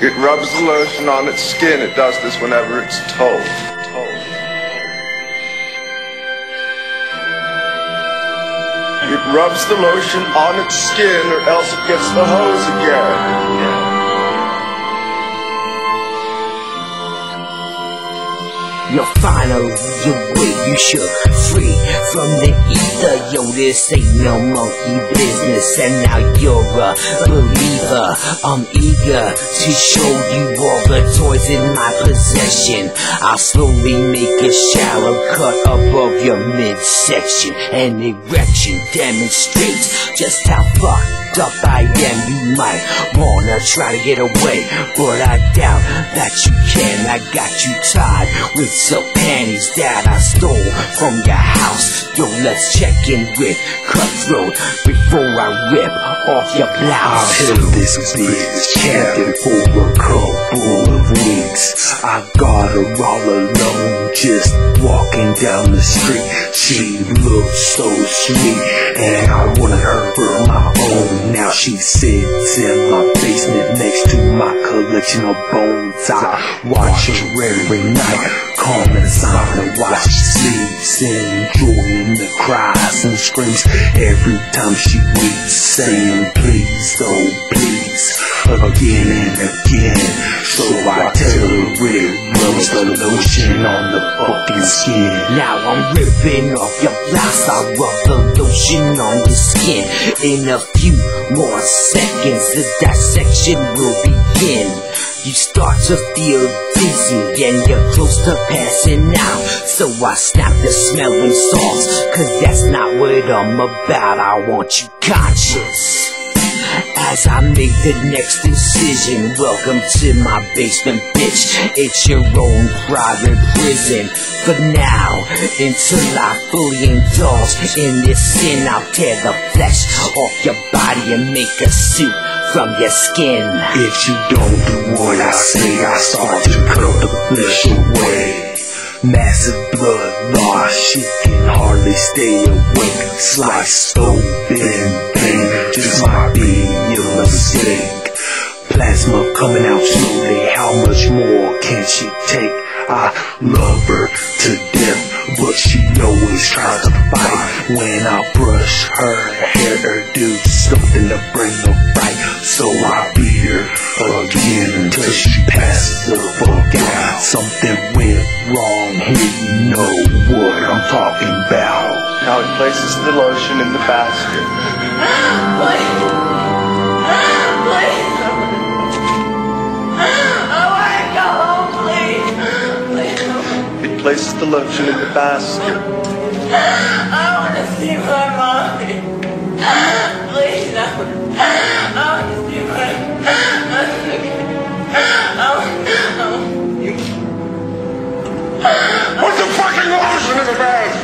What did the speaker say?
It rubs the lotion on its skin. It does this whenever it's told. It rubs the lotion on its skin, or else it gets the hose again. You're finally awake, you shook free from the ether. Yo, this ain't no monkey business, and now you're a believer. I'm eager to show you all the toys in my possession. I'll slowly make a shallow cut above your midsection. An erection demonstrates just how fucked up I am. You might wanna try to get away, but I doubt that you can. I got you tied with some panties that I stole from your house. Yo, let's check in with Cutthroat before I rip off your blouse. I've held this bitch captive for a couple of weeks. I got her all alone, just walking down the street. She looked so sweet, and I wanted her for my own. Now she sits in my basement next to my collection of bones. I watch her every night, calm and silent, watch she sleeps, enjoying the cries and screams every time she weeps, saying please, oh please, again and again. So I tell her it rubs the lotion on the fucking skin. Now I'm ripping off your blouse, I rub the lotion on your skin. In a few more seconds the dissection will begin. You start to feel dizzy and you're close to passing out. So I snap the smelling salts, cause that's not what I'm about. I want you conscious as I make the next decision. Welcome to my basement, bitch. It's your own private prison. For now, until I fully indulge in this sin, I'll tear the flesh off your body and make a suit from your skin. If you don't do what I say, I start to cut the flesh away. Massive blood loss, she can hardly stay awake. Sliced open vein, just might be a mistake. Plasma coming out slowly, how much more can she take? I love her to death, but she always tries to fight. When I brush her hair, do something to bring the fight. So I beat her again until she passes the fuck out. Something went wrong here, you know what I'm talking about. Now he places the lotion in the basket. He places the lotion in the basket. I want to see my mommy. Please, no. I want to see my Put the fucking lotion in the basket!